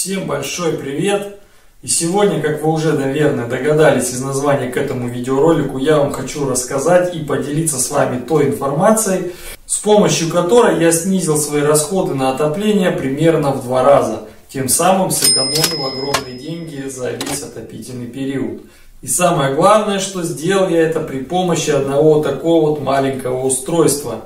Всем большой привет! И сегодня, как вы уже, наверное, догадались из названия к этому видеоролику, я вам хочу рассказать и поделиться с вами той информацией, с помощью которой я снизил свои расходы на отопление примерно в 2 раза. Тем самым сэкономил огромные деньги за весь отопительный период. И самое главное, что сделал я это при помощи одного такого вот маленького устройства.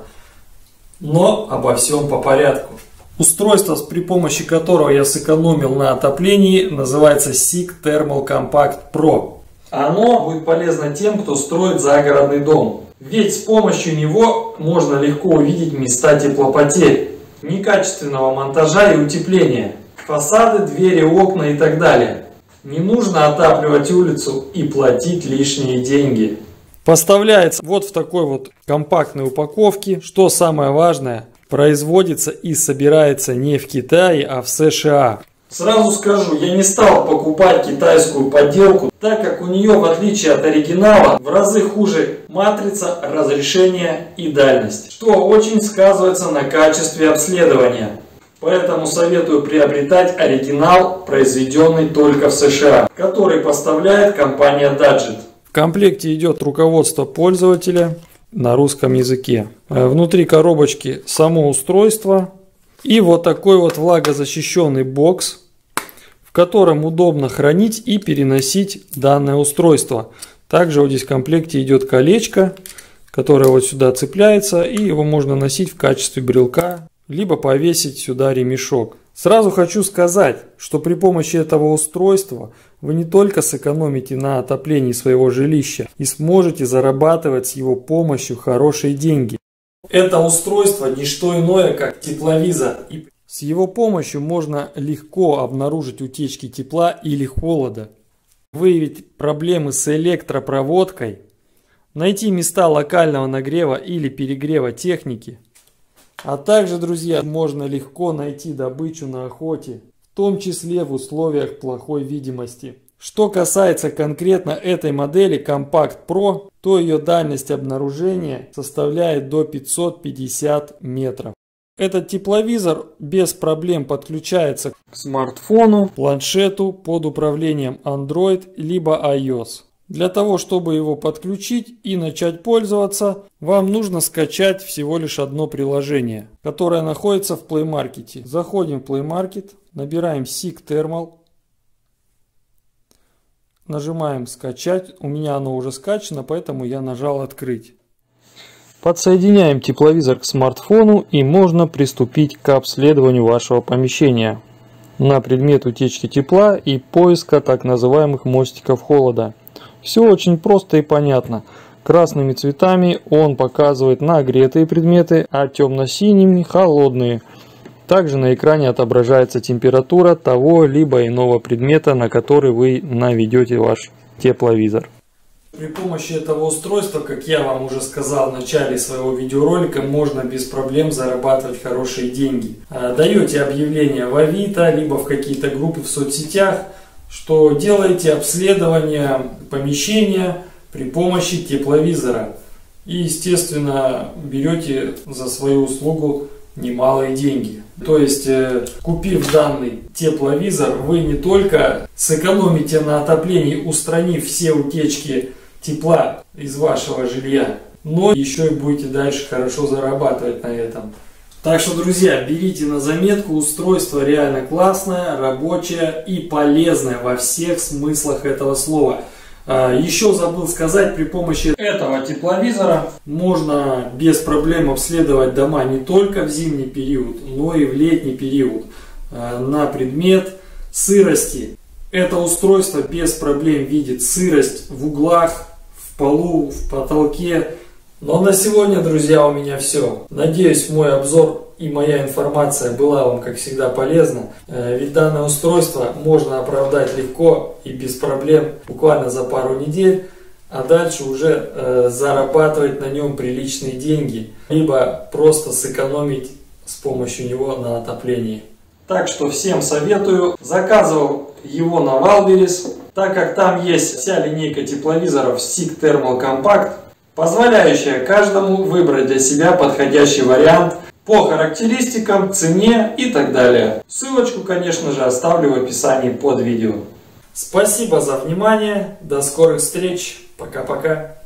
Но обо всем по порядку. Устройство, при помощи которого я сэкономил на отоплении, называется SICK Thermal Compact Pro. Оно будет полезно тем, кто строит загородный дом. Ведь с помощью него можно легко увидеть места теплопотерь, некачественного монтажа и утепления, фасады, двери, окна и так далее. Не нужно отапливать улицу и платить лишние деньги. Поставляется вот в такой вот компактной упаковке. Что самое важное, производится и собирается не в Китае, а в США. Сразу скажу, я не стал покупать китайскую подделку, так как у нее, в отличие от оригинала, в разы хуже матрица, разрешение и дальность, что очень сказывается на качестве обследования. Поэтому советую приобретать оригинал, произведенный только в США, который поставляет компания Dadget. В комплекте идет руководство пользователя на русском языке. Внутри коробочки само устройство и вот такой вот влагозащищенный бокс, в котором удобно хранить и переносить данное устройство. Также вот здесь в комплекте идет колечко, которое вот сюда цепляется, и его можно носить в качестве брелка, либо повесить сюда ремешок. Сразу хочу сказать, что при помощи этого устройства вы не только сэкономите на отоплении своего жилища и сможете зарабатывать с его помощью хорошие деньги. Это устройство не что иное, как тепловизор. И с его помощью можно легко обнаружить утечки тепла или холода, выявить проблемы с электропроводкой, найти места локального нагрева или перегрева техники. А также, друзья, можно легко найти добычу на охоте, в том числе в условиях плохой видимости. Что касается конкретно этой модели Compact Pro, то ее дальность обнаружения составляет до 550 метров. Этот тепловизор без проблем подключается к смартфону, планшету под управлением Android либо iOS. Для того, чтобы его подключить и начать пользоваться, вам нужно скачать всего лишь одно приложение, которое находится в Play Market. Заходим в Play Market, набираем SICK Thermal, нажимаем скачать. У меня оно уже скачано, поэтому я нажал открыть. Подсоединяем тепловизор к смартфону и можно приступить к обследованию вашего помещения на предмет утечки тепла и поиска так называемых мостиков холода. Все очень просто и понятно. Красными цветами он показывает нагретые предметы, а темно-синими холодные. Также на экране отображается температура того либо иного предмета, на который вы наведете ваш тепловизор. При помощи этого устройства, как я вам уже сказал в начале своего видеоролика, можно без проблем зарабатывать хорошие деньги. Даете объявление в Авито, либо в какие-то группы в соцсетях, что делаете обследование помещения при помощи тепловизора. И, естественно, берете за свою услугу немалые деньги. То есть, купив данный тепловизор, вы не только сэкономите на отоплении, устранив все утечки тепла из вашего жилья, но еще и будете дальше хорошо зарабатывать на этом. Так что, друзья, берите на заметку, устройство реально классное, рабочее и полезное во всех смыслах этого слова. Еще забыл сказать, при помощи этого тепловизора можно без проблем обследовать дома не только в зимний период, но и в летний период на предмет сырости. Это устройство без проблем видит сырость в углах, в полу, в потолке. Но на сегодня, друзья, у меня все. Надеюсь, мой обзор и моя информация была вам, как всегда, полезна. Ведь данное устройство можно оправдать легко и без проблем, буквально за пару недель. А дальше уже зарабатывать на нем приличные деньги. Либо просто сэкономить с помощью него на отоплении. Так что всем советую. Заказывал его на Wildberries, так как там есть вся линейка тепловизоров SICK Thermal Compact, позволяющая каждому выбрать для себя подходящий вариант по характеристикам, цене и так далее. Ссылочку, конечно же, оставлю в описании под видео. Спасибо за внимание, до скорых встреч, пока-пока.